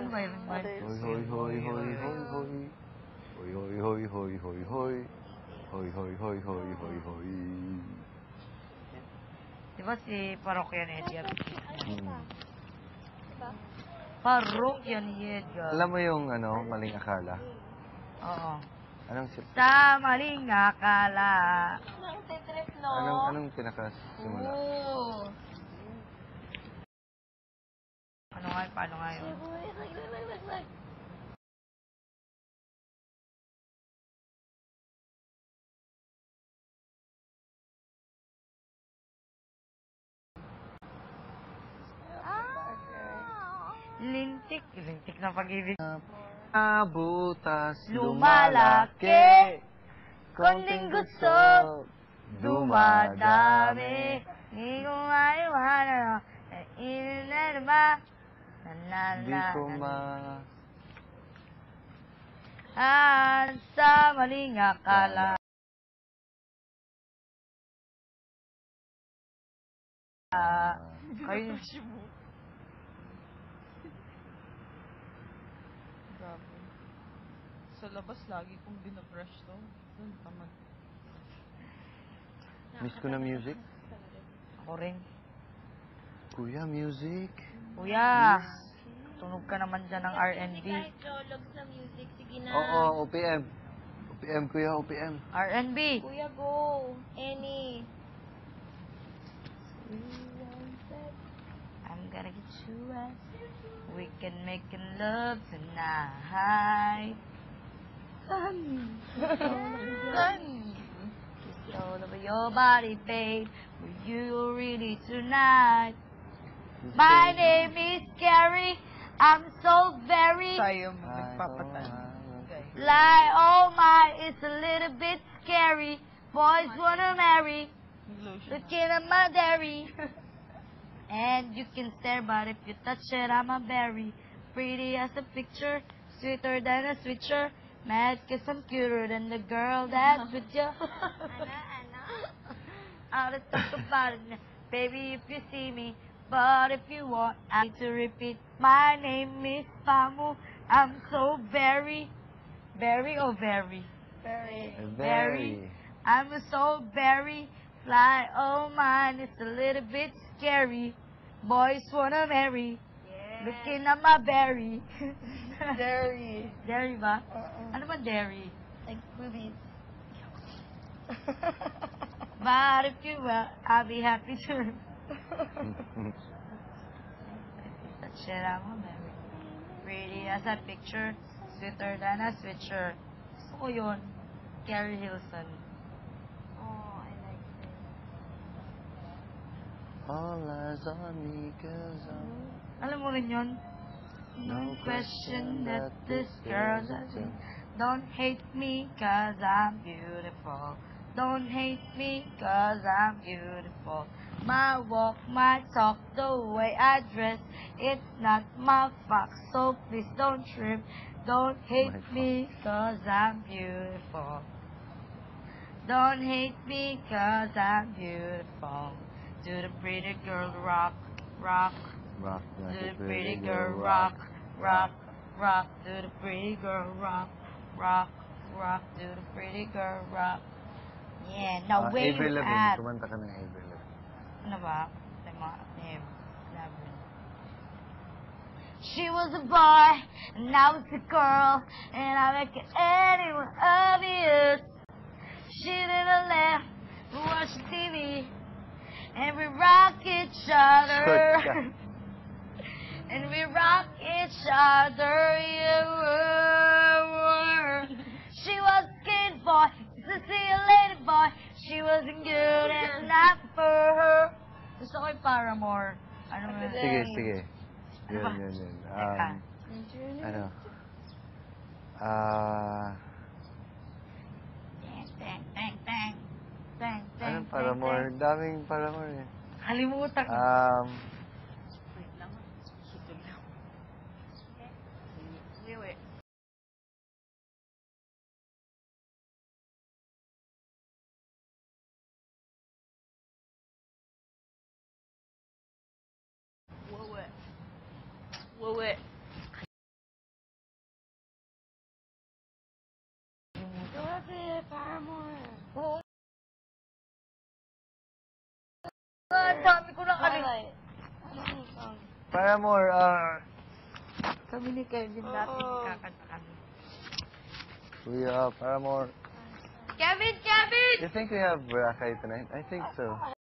Myron Hoy, Marcos. hoy, hoy, hoy, hoy, hoy. Hoy, hoy, hoy, hoy, hoy, hoy. Hoy, hoy, hoy, hoy, hoy, hoy. Di ba si Parokyan Edgar? Hmm. Parokyan Edgar. Alam mo yung maling akala? Oo. Anong Sa maling akala. Nang-trip, no? anong pinakasimula? Oo. Paano nga yun? Lintik na pag-ibig. Butas, Lumalaki, konting gusto, dumadami. Hindi ko maiwanan, na ba? Di ko Sa maling akala. Kayo. Grabe. Sa labas, lagi kong binabrush to. Doon, tamad. Miss ko na music. Ako rin. Kuya, music. Kuya, tunog ka naman dyan ng R&B. Kahit jologs na music, sige na. Oo, OPM. OPM, kuya, OPM. R&B. Kuya, go. Any. I'm gonna get you wet. We can make love tonight. Honey. Kiss all over your body, babe. Will you really tonight? My name is Carrie. I'm so very Tayo mo, nagpapatan. like, oh my, it's a little bit scary. Boys wanna marry, looking at my dairy. And you can stare, but if you touch it, I'm a berry. Pretty as a picture, sweeter than a switcher. Mad cause I'm cuter than the girl that's with you. I'll talk about it, baby, if you see me. But if you want, I need to repeat. My name is Pamu. I'm so very, very. I'm so very fly. Oh man, it's a little bit scary. Boys wanna marry. Looking at my berry. Dairy. Dairy ba? Ano ba dairy? Like movies. But if you will, I'll be happy to. That shit I'm a berry. Pretty as a picture, sweeter than a switcher. Gusto ko yun. Carrie Hilson. Oh, I like this. All eyes on me, cause I'm... Alam mo rin yun? No question that this girl's a thing. Don't hate me cause I'm beautiful. Don't hate me cause I'm beautiful. My walk, my talk, the way I dress, it's not my fault, so please don't trip. Don't hate me cause I'm beautiful. Don't hate me cause I'm beautiful. To the pretty girl rock, rock. Rock, To the pretty girl rock, rock, rock. To the pretty girl rock, rock, rock. To the pretty girl rock. Yeah, now where Avril you Lavigne. at? Kumanta ka ng Avril Lavigne. Ano ba? Labyrinth. She was a boy, and I was a girl, and I make it anyone obvious. She didn't laugh, watch TV, and we rock each other. Short ka. And we rock each other, yeah. She was a kid boy, to see a lady boy. She wasn't good enough for her. Gusto ko yung Paramore. Ano mo? Sige. Ano ba? Yun. Teka. Ano? Anong Paramore? Daming Paramore eh. Kalimutan. Wait lang. Sutol lang. Wait. Wait. Paramore, Kami ni Kevin dati kakanta kami. Paramore. Kevin! Kevin! You think we have Boracay tonight? I think so.